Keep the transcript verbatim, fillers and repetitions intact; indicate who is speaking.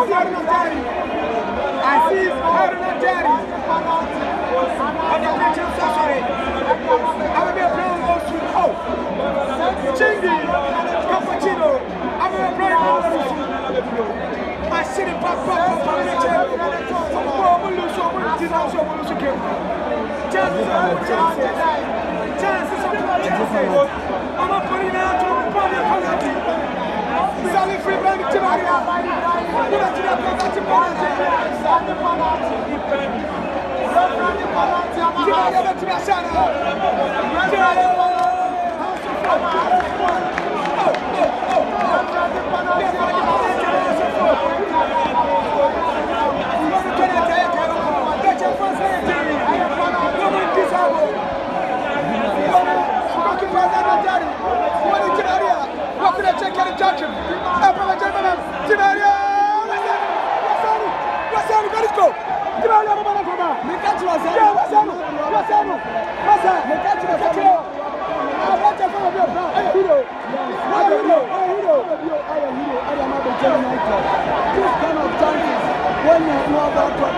Speaker 1: Haruna Jari. Aziz Haruna Jari. On the kitchen, sorry. I will be a brown ocean. Oh, Chingy, Cappuccino. I will be a brown ocean. I see the pop pop pop on the chair. Oh, I'm lose so much. I'm lose so much. Chances are chances. Chances are chances. I'm not putting out to the party. Sally free by the Timaria. Put it to the penalty. Timaria to the Shana.
Speaker 2: When you know about